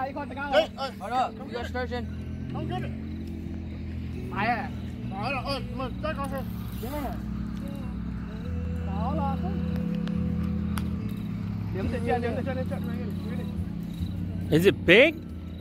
Hold up, you got Sturgeon? Không chết. Mày à? Đó là mình tới con xem. Đúng rồi. Đó là điểm từ trên lên trên. Is it big?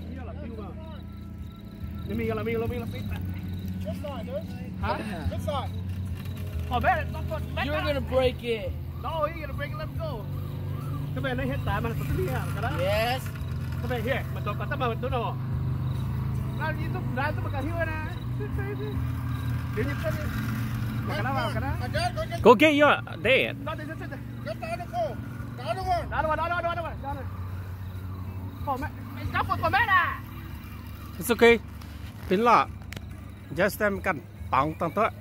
Mình là big. This side, dude. Huh? This side. Oh man, You're gonna break it. No, you're gonna break it. Let go. Come here, hit that. Man, Yes. Come here. Mình tôi có tao mà tôi đâu. Ra đi giúp ra giúp cả hiu nè. Đi giúp chân đi. Cái đó vào cái đó. Go get your dad. Đó đi. Cái đó nó khô. Đó đúng không? Đó. Khổ mẹ. Mày cắp của mẹ à? It's okay. Tính lọ. Just em cần bóng tăng tới.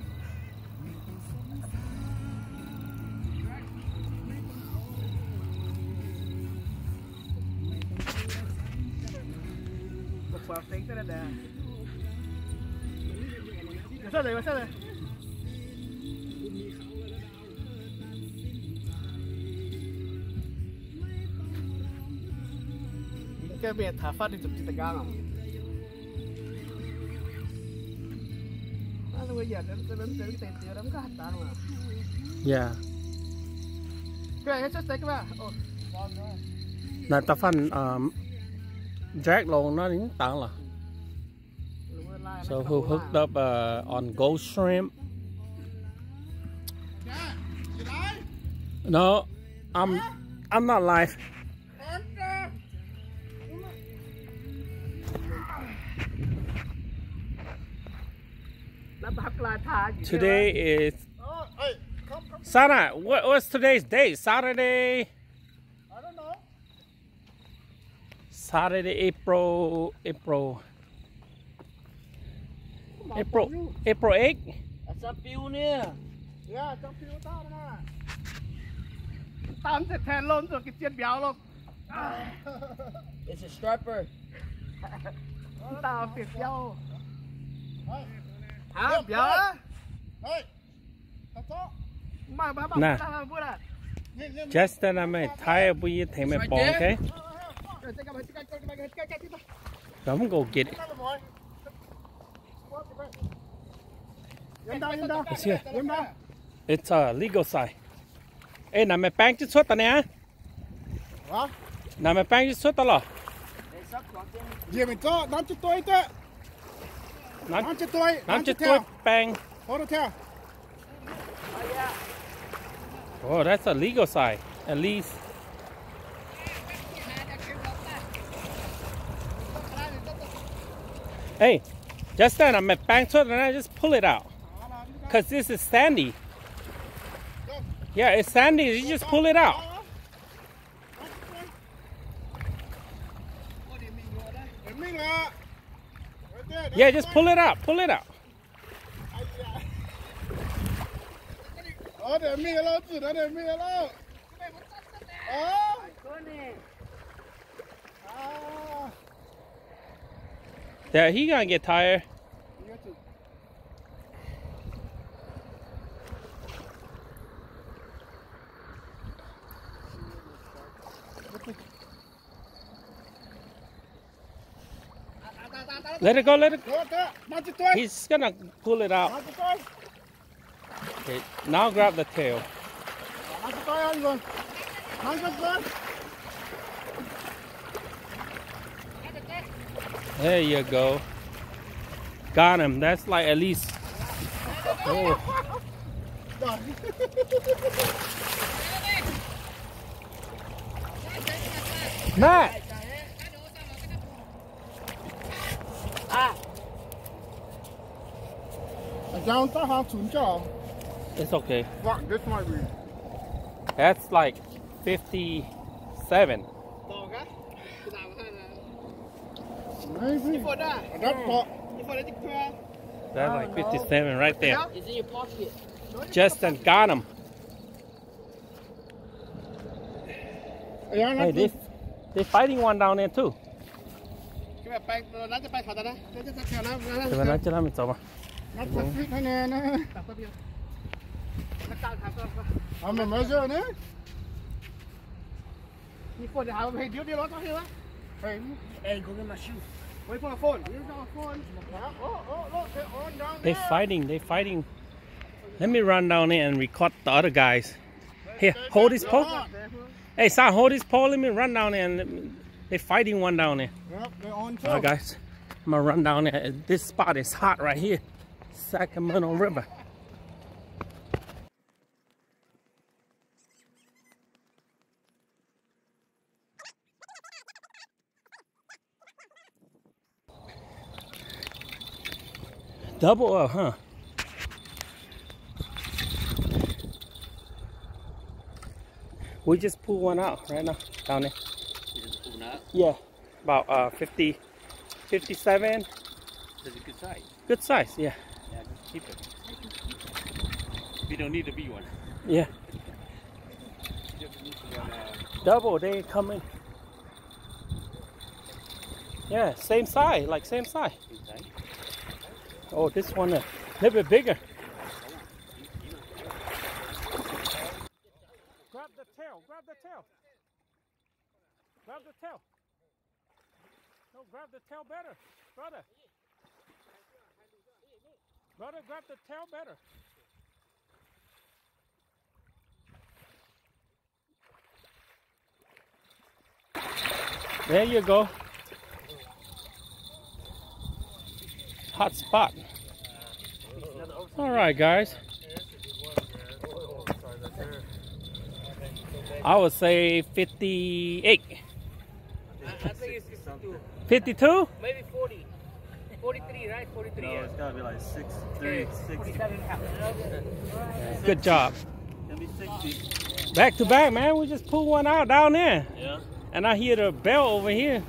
Vào tính tới đây. Sao đây? Cái việc thả phát đi chụp chỉ gang à? Bây giờ đến tiền tiêu đóng cái hạt đá mà. Yeah. Cái này cái bạn. Là ta phân drag lồng nó đến tặng là. So who hooked up on gold shrimp? No, I'm not live. Today is Sana. What's today's date? Saturday. I don't know. Saturday, April 8th. That's a few near. Yeah, trong phiếu tao nè. Tao sẽ thèn luôn rồi cái chiên béo luôn. It's a striper. Tao tiệt dâu. Hả? Béo á? Nè, Justin, I'm tired of you take my ball, okay? Don't go get it. It's here. It's a legal side. Ê, nằm mày bang chút suốt tao nè. Hả? Nằm mày bang chút suốt tao lò. Gì mình có, đón cho tôi chứ. Đón cho tôi bang. Hold it theo. Oh, that's a legal side, at least. Hey, Justin, I'm at bang to it and I just pull it out. Because this is sandy. Yeah, it's sandy. You just pull it out. Yeah, just pull it out. Pull it out. Để mi lâu, để mi lâu. Yeah, he gonna get tired. Let it go, let it go. He's gonna pull it out. Okay, now grab the tail. There you go. Got him. That's like at least. Oh. Matt. It's okay. This might be. That's like 57. Maybe. That's like 57 right there. It's in your pocket. Justin got him. Hey, they're fighting one down there too. Hey, go get my shoe. Wait for the phone. Here's our phone. Oh, look, they're on down there. They fighting. Let me run down there and record the other guys. Here, hold this pole. Hey, son, hold this pole. Let me run down there and they're fighting one down there. Yep, they're on too. Alright, guys. I'm gonna run down there. This spot is hot right here. Sacramento River. Double up, huh? We just pulled one out right now, down there. You just pulled out? Yeah, about 50, 57. That's a good size. Good size, yeah. Yeah, just keep it. We don't need to be one. Yeah. Just need to run, Double, they coming. Yeah, same size, like same size. inside. Oh, this one a little bit bigger. Grab the tail, grab the tail. Grab the tail. No, grab the tail better, brother. Brother, grab the tail better. There you go. Hot spot. All right, guys. I would say 58. I think it's 52. 52? Maybe 40. 43, right? 43. No, it's gotta be like 63, 47 and a half. Good job. Can be 60. Back to back, man. We just pulled one out down there. Yeah. And I hear the bell over here.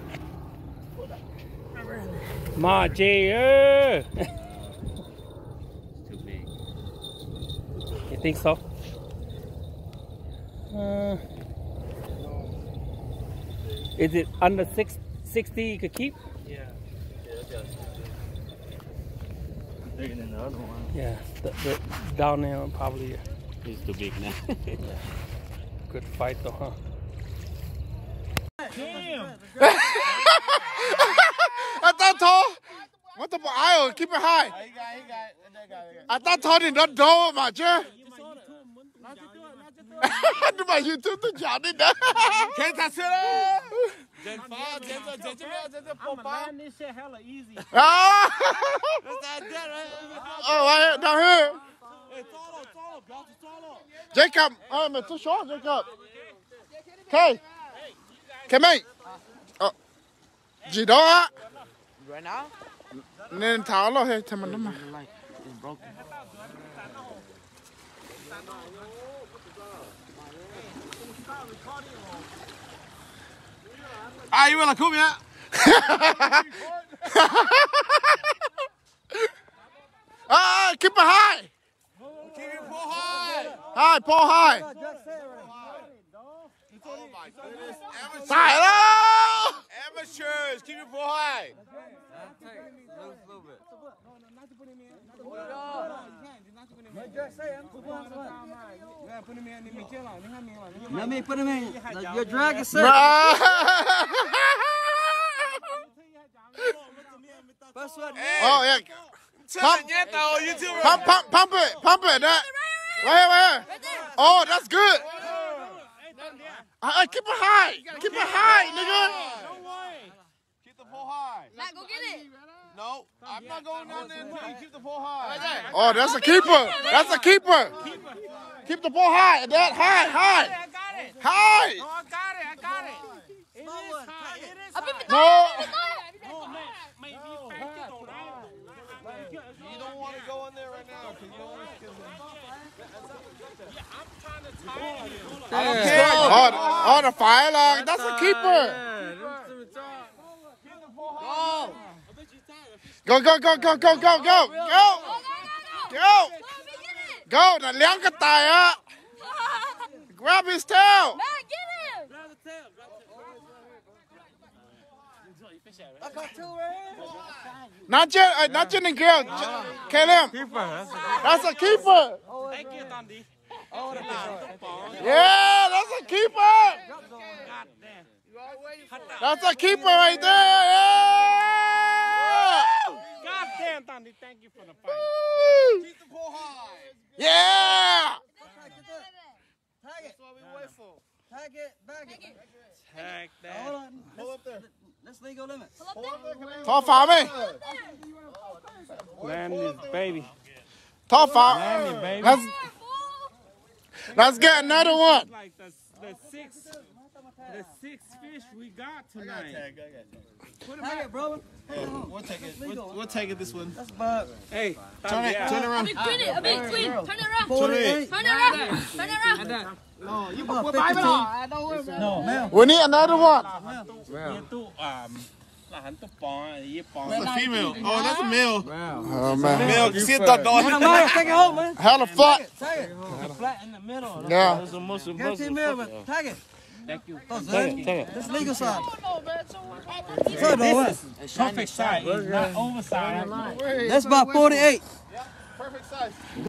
Ma J. It's too big. You think so? Is it under 60 you could keep? Yeah. Yeah, that's bigger than the other one. Yeah, the down there probably It's too big now. good fight though, huh? I thought tall. What the aisle? Keep it high. I thought tall didn't know mà chứ. Nhưng mà YouTube tôi chọn đi đó. Khen thật sự đó. This shit hella easy. Ah. What's that dead, right? Oh, right down here. Jacob, I'm too short, Jacob. Okay. Come in. Oh. Gì đó á. Right now? Nên tháo lo hết thêm nó mà. It's broken. Ai yêu là không nhá. Ah, keep it high. Keep it full high. High, pull high. Oh my goodness. Xài đó. Amateurs, keep it full high. Let me put him in. Your drag is set. Oh yeah. Pump it. That. Right here. Oh, that's good. Keep it high. Keep it high, nigga. Keep the full high. Matt, go get it. No, I'm not going down there until you keep the full high. Oh, that's a keeper. That's a keeper. Keep the ball high. That high. High. I got it. It is high. No. You don't want to go in there right now because you always kill Oh, the fire log. That's a keeper. Go. Go. Now, léo cái tài á. Grab his tail. Matt, get him. I got two right here. Not Jen and Gail. Caleb. That's a keeper. Thank you, Dundee. Yeah, that's a keeper. God damn. That's a keeper right there. Yeah! God damn, Thandi, thank you for the fight. Keep the pole high. Yeah! Tag it. That's what we wait for. Tag it, bag it. Tag that. Hold on. Pull up there. Let's legal limit. Top five, man. Land this baby. Top five. Land it, baby. Let's get another one. Like the sixth fish we got tonight. Tag it, brother. We'll take it. We'll take it this one. That's about. Hey, Turn it around. Big twin it, a big twin. Turn it around. 48. Turn it around. Turn it around. No, you About put 52. No, man. We need another one. That's a female. Oh, that's a male. Oh, man. Male. See it, dog. Take it home, man. Hella fuck. Tag it. Flat in the middle. Yeah. That's the most Guarantee meal, but tag it. Thank you. Take it. This legal side. Perfect size. It's not oversized. That's about 48. Perfect size.